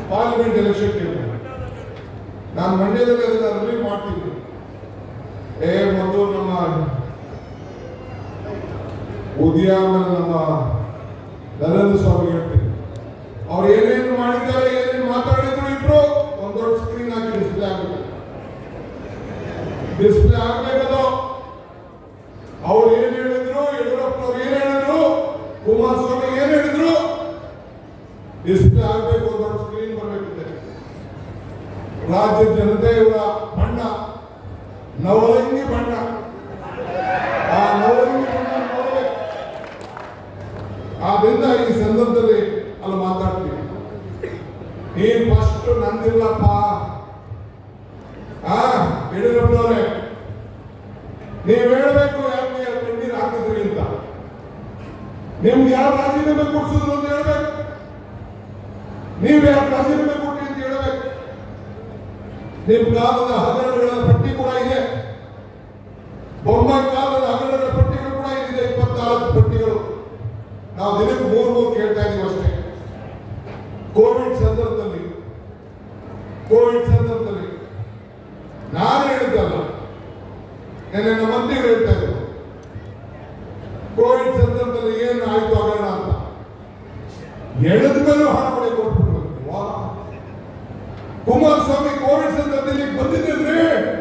Parliament election ನಾನು ಮಂಡ್ಯದಲ್ಲಿ ಅದನ್ನ ರಿಲೀವ್ ಮಾಡ್ತೀನಿ. ಮೊದಲು ನಮ್ಮ ಉದ್ಯಾನ ನಮ್ಮ ನರೇಂದ್ರ ಸ್ವಾಮಿ ಹೇಳ್ತೀನಿ, ಅವ್ರು ಏನೇನು ಮಾಡಿದ್ದಾರೆ, ಏನೇನು ಮಾತಾಡಿದ್ರು ಇಬ್ರು ಒಂದು ದೊಡ್ಡ ಸ್ಕ್ರೀನ್ ಹಾಕಿ ಡಿಸ್ಪ್ಲೇ ಆಗಬೇಕು. ಡಿಸ್ಪ್ಲೇ ಆಗ್ಬೇಕದು. ಅವ್ರು ಏನ್ ಹೇಳಿದ್ರು, ಯಡಿಯೂರಪ್ಪನವ್ರು ಏನ್ ಹೇಳಿದ್ರು, ಕುಮಾರಸ್ವಾಮಿ ಏನ್ ಹೇಳಿದ್ರು, ಡಿಸ್ಪ್ಲೇ ಆಗ್ಬೇಕು. ಒಂದು ದೊಡ್ಡ ಸ್ಕ್ರೀನ್ ಬರಬೇಕಿದೆ. ರಾಜ್ಯದ ಜನತೆ ಇವರ ಬಣ್ಣ ನವರಂಗಿ ಬಣ್ಣ, ಆ ನವರಂಗಿ ಬಣ್ಣ ನೋಡಬೇಕು. ಆದ್ರಿಂದ ಈ ಸಂದರ್ಭದಲ್ಲಿ ಅಲ್ಲಿ ಮಾತಾಡ್ತೀವಿ. ನೀನ್ ಫಸ್ಟ್ ನಂದಿಲ್ಲಪ್ಪ, ಯಡಿಯೂರಪ್ಪನವರೇ ನೀವ್ ಹೇಳ್ಬೇಕು ಯಾಕೆ ಕಣ್ಣೀರ್ ಹಾಕಿದ್ರಿ ಅಂತ. ನಿಮ್ಗೆ ಯಾರು ರಾಜೀನಾಮೆ ಕೊಡ್ಸಿದ್ರು ಅಂತ ಹೇಳ್ಬೇಕು. ನೀವ್ ಯಾರು ರಾಜೀನಾಮೆ ಕೊಟ್ಟಿ ಅಂತ ಹೇಳ್ಬೇಕು. ನಿಮ್ ಕಾಲದ ಹಗರಣಗಳ ಪಟ್ಟಿ ಕೂಡ ಇದೆ. ಬೊಮ್ಮಾಯಿ ಕಾಲದ ಹಗರಣಗಳ ಪಟ್ಟಿಗಳು ಕೂಡ ಇದೆ, 24 ಪಟ್ಟಿಗಳು. ನಾವು ದಿನಕ್ಕೆ 3 ಕೇಳ್ತಾ ಇದೀವಿ ಅಷ್ಟೇ. ಕೋವಿಡ್ ಸಂದರ್ಭದಲ್ಲಿ ನಾನು ಹೇಳಿದ್ದಲ್ಲ, ನೆನ್ನೆ ನಮ್ಮ ಮಂತ್ರಿಗಳು ಹೇಳ್ತಾ ಇದ್ರು ಕೋವಿಡ್ ಸಂದರ್ಭದಲ್ಲಿ ಏನು ಆಯ್ತು ಹಗರಣ ಅಂತ. ಎಳೆದ ಮೇಲೂ ಹಣ ಕೊಡಿ ಕೊಟ್ಬಿಟ್ಟು ಕುಮಾರಸ್ವಾಮಿ ಕೋವಿಡ್ ಸಂದರ್ಭದಲ್ಲಿ ಬಂದಿದ್ದೇನ್ರಿ,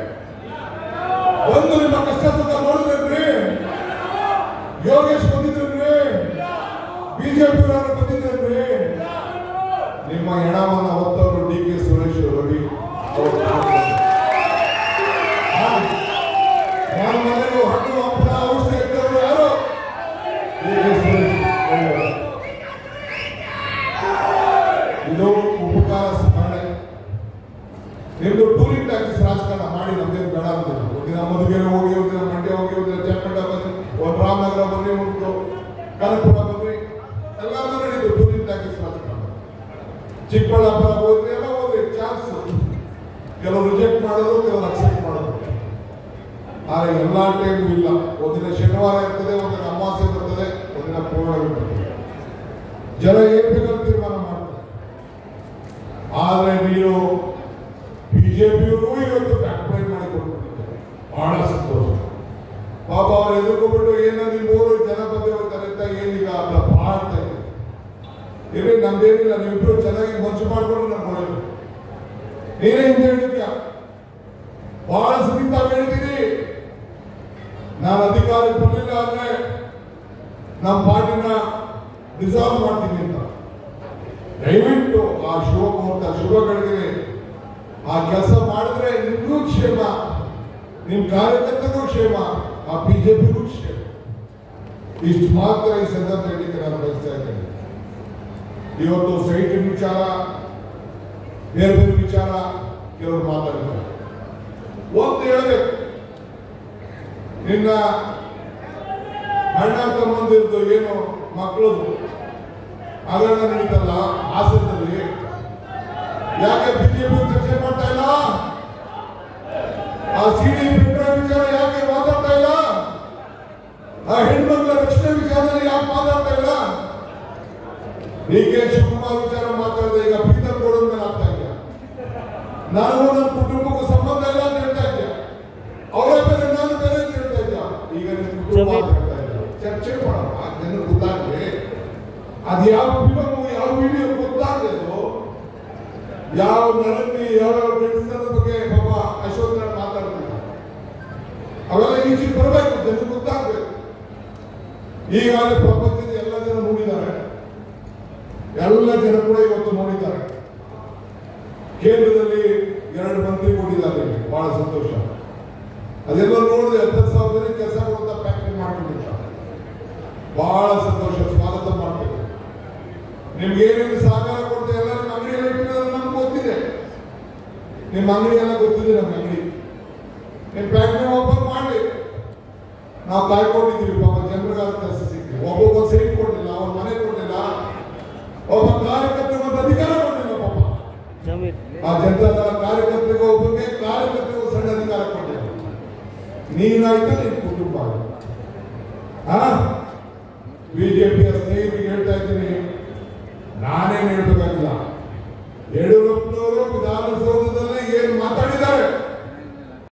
ಒಂದು ನಿಮ್ಮ ಕಷ್ಟ ಸುಖ ನೋಡಿದ್ರಿ. ಯೋಗೇಶ್ ಬಂದಿದ್ರಿ, ಬಿಜೆಪಿ ಬಂದಿದ್ರಿ. ನಿಮ್ಮ ಹೆಣವನ್ನು ಹೊತ್ತವರು DK ಸುರೇಶ್ ರವಿ ನನ್ನ ಮನೆಗೂ ಹಣ್ಣು ಹಪ್ಪಳ ಔಷಧಿ ಇಟ್ಟವರು ಯಾರು? DK ಸುರೇಶ್. ಇದು ಉಪಕಾರ ಸ್ಮರಣೆ. ನಿಮ್ದು ಟೂರಿಂಗ್ ಟ್ಯಾಕ್ಸ್ ರಾಜಕಾರಣ ಮಾಡಿ ನಮ್ದೇನು ಬೇಡ ಅಂತಿಲ್ಲ. ಒಂದಿನ ಮಧುಗಿರಿ ಹೋಗಿ, ಒಂದಿನ ಮಂಡ್ಯ ಹೋಗಿ, ಒಂದಿನ ಚನ್ನಪಟ್ಟ ಬನ್ನಿ, ಒಂದು ರಾಮನಗರ ಬನ್ನಿ, ಒಂದು ಕನಕಪುರ ಬನ್ನಿ, ಎಲ್ಲಾದ್ರೂ ನಡೀತು ಟೂರಿಂಗ್ ಟ್ಯಾಕ್ಸ್ ರಾಜಕಾರಣ. ಚಿಕ್ಕಬಳ್ಳಾಪುರ ಹೋದ್ರಿ, ಎಲ್ಲ ಹೋದ್ರಿ, ಚಾನ್ಸ್. ಕೆಲವರು ರಿಜೆಕ್ಟ್ ಮಾಡೋದು, ಕೆಲವರು ಅಕ್ಸೆಪ್ಟ್ ಮಾಡೋದು. ಆದರೆ ಎಲ್ಲಾ ಟೈಮು ಇಲ್ಲ. ಒಂದಿನ ಶನಿವಾರ ಇರ್ತದೆ, ಒಂದಿನ ಅಮಾವಾಸ್ಯೆ ಬರ್ತದೆ, ಒಂದಿನ ಪೂರ್ಣಮಿ ಬರ್ತದೆ. ಜನ ಏನ್ ಬೇಕಾದ್ರೂ ತೀರ್ಮಾನ ಮಾಡ್ತಾರೆ. ಆದ್ರೆ ನೀವು ಬಿಜೆಪಿಯವರು ಇವತ್ತು ಅಪ್ಲೈ ಮಾಡಿ ಕೊಟ್ಬಿಟ್ಟಿದ್ದಾರೆ. ಬಹಳ ಸಂತೋಷ. ಪಾಪ ಅವ್ರು ಎದುರ್ಕೊಂಡ್ಬಿಟ್ಟು ಏನೋ ನೀವು ಜನ ಬಂದೇ ಹೋಗ್ತಾರೆ ಅಂತ ಏನೀಗ ಅಂತ ಮಾಡ್ತಾ ಇದೆ. ಇಲ್ಲಿ ನಮ್ದೇನಿಲ್ಲ, ನೀವಿಬ್ರು ಚೆನ್ನಾಗಿ ಮನ್ಸು ಮಾಡ್ಕೊಂಡು ನಾನು ನೋಡಿದ್ರು. ನೀನೇ ಹಿಂದೆ ಹೇಳಿದ್ಯಾ, ಬಹಳ ಸೀಮಿತ ಹೇಳಿದ್ದೀನಿ. ನಾನು ಅಧಿಕಾರಕ್ಕೆ ಬರಲಿಲ್ಲ ಅಂದ್ರೆ ನಮ್ಮ ಪಾರ್ಟಿನ ಡಿಸಾಲ್ವ್ ಮಾಡ್ತೀನಿ ಅಂತ. ದಯವಿಟ್ಟು ಆ ಶುಭ ಮುಹೂರ್ತ, ಶುಭಗಳಿಗೆ ಆ ಕೆಲಸ ಮಾಡಿದ್ರೆ ನಿಮ್ಗೂ ಕ್ಷೇಮ, ನಿಮ್ ಕಾರ್ಯಕರ್ತರಿಗೂ ಕ್ಷೇಮ, ಆ ಬಿಜೆಪಿಗೂ ಕ್ಷೇಮ. ಇಷ್ಟು ಮಾತ್ರ ಈ ಸಂದರ್ಭದಲ್ಲಿ ನಾನು ಬಯಸ್ತಾ ಇದ್ದೇನೆ. ಇವತ್ತು ಸೈಟ್ ವಿಚಾರ, ಬೇರೆ ಬೇರೆ ವಿಚಾರ ಕೆಲವರು ಮಾತಾಡ್ತಾರೆ. ಒಂದು ಹೇಳ್ಬೇಕು, ನಿನ್ನ ಅಣ್ಣ ತಮ್ಮಂದಿರ್ದು ಏನು ಮಕ್ಕಳು ಹಗರಣ ನಡೀತಲ್ಲ ಹಾಸನದಲ್ಲಿ, ಯಾಕೆ ಬಿಜೆಪಿ ಚರ್ಚೆ ಮಾಡ್ತಾ ಇಲ್ಲ? ಆ ಸಿಡಿ ಪೆಟ್ರೋಲ್ ವಿಚಾರ ಯಾಕೆ ಮಾತಾಡ್ತಾ ಇಲ್ಲ? ಆ ಹೆಣ್ಮಕ್ಳ ರಕ್ಷಣೆ ವಿಚಾರದಲ್ಲಿ ಯಾಕೆ ಮಾತಾಡ್ತಾ ಇಲ್ಲ? DK ಶಿವಕುಮಾರ್ ವಿಚಾರ ಮಾತಾಡಿದೆ, ಈಗ ಪ್ರೀತಮ್ ಗೌಡ ಮೇಲೆ ಆಗ್ತಾ ಇದೆಯಾ? ನಾನು ನನ್ನ ಕುಟುಂಬಕ್ಕೂ ಸಂಬಂಧ ಇಲ್ಲ ಅಂತ ಹೇಳ್ತಾ ಇದ್ಯಾ? ಅವರ ಬೇರೆ ನಾನು ಬೇರೆ ಅಂತ ಹೇಳ್ತಾ ಇದ್ಯಾ? ಈಗ ನಿಮ್ಮ ಕುಟುಂಬ ಹೇಳ್ತಾ ಇದ್ಯಾ? ಚರ್ಚೆ ಮಾಡೋಣ, ಜನರು ಗೊತ್ತಾಗ್ಲಿ. ಅದು ಯಾವ ಫಿಲಮು, ಯಾವ ವಿಡಿಯೋ ಗೊತ್ತಾಗದೆ, ಯಾವ ನರನಿ, ಯಾವ ಕೆಲಸದ ಬಗ್ಗೆ ಪಾಪ ಅಶೋಕ್ ಮಾತಾಡ್ತಾರೆ. ಅವೆಲ್ಲ ಈಚೆ ಬರಬೇಕು, ಜನರು ಗೊತ್ತಾಗ್ಬೇಕು. ಈಗಾಗಲೇ ಪ್ರಪಂಚದ ಎಲ್ಲ ಜನ ನೋಡಿದ್ದಾರೆ, ಎಲ್ಲ ಜನ ಕೂಡ ಇವತ್ತು ನೋಡಿದ್ದಾರೆ. ಕೇಂದ್ರದಲ್ಲಿ 2 ಮಂತ್ರಿ ಕೊಟ್ಟಿದ್ದಾರೆ, ಬಹಳ ಸಂತೋಷ. ಅದೆಲ್ಲ ನೋಡಿದ್ರೆ 10,000 ಜನಕ್ಕೆ ಕೆಲಸ ಕೊಡುವಂತ ಫ್ಯಾಕ್ಟರಿ ಮಾಡ್ಕೊಂಡಿದ್ದಾರೆ. ಬಹಳ ಸಂತೋಷ, ಸ್ವಾಗತ ಮಾಡ್ಬೇಕು. ನಿಮ್ಗೆ ಏನೇನು ಸಹಕಾರ ಕೊಡ್ತೇವೆ ಎಲ್ಲ ನಿಮ್ಮ ಅಂಗಡಿಯಲ್ಲಿ ಇಟ್ಟಿರೋದು ನಮ್ಗೆ ಗೊತ್ತಿದೆ. ನಿಮ್ಮ ಅಂಗಡಿ ಎಲ್ಲ ಗೊತ್ತಿದೆ, ನಮ್ಮ ಅಂಗಡಿ. ನಿಮ್ಮ ಫ್ಯಾಕ್ಟರಿ ಓಪನ್ ಮಾಡಿ, ನಾವು ಕಾಯ್ಕೊಂಡಿದ್ದೀವಿ. ಪಾಪ ಜನರಿಗಾದ ಕೆಲಸ ಸಿಗ್ತೀವಿ. ಒಬ್ಬೊಬ್ಬ ಸೈಟ್ ಕೊಡಲಿಲ್ಲ, ಅವನ ಮನೆ ಕೊಡಲಿಲ್ಲ, ಒಬ್ಬ ಕಾರ್ಯಕರ್ತರಿಗೆ ಒಂದು ಅಧಿಕಾರ ಕೊಡಲಿಲ್ಲ. ಪಾಪ ಆ ಜನತಾದಳ ಕಾರ್ಯಕರ್ತರಿಗೂ ಒಬ್ಬರಿಗೆ, ಕಾರ್ಯಕರ್ತರಿಗೂ ಸಣ್ಣ ಅಧಿಕಾರ ಕೊಡಲಿಲ್ಲ. ನೀನಾಯ್ತು, ನಿನ್ ಕುಟುಂಬ. ಬಿಜೆಪಿಯ ಸ್ನೇಹಿತರಿಗೆ ಹೇಳ್ತಾ ಇದ್ದೀನಿ, ನಾನೇನು ಹೇಳ್ಬೇಕಾಗಿಲ್ಲ. ಯಡಿಯೂರಪ್ಪನವರು ವಿಧಾನಸಭೆ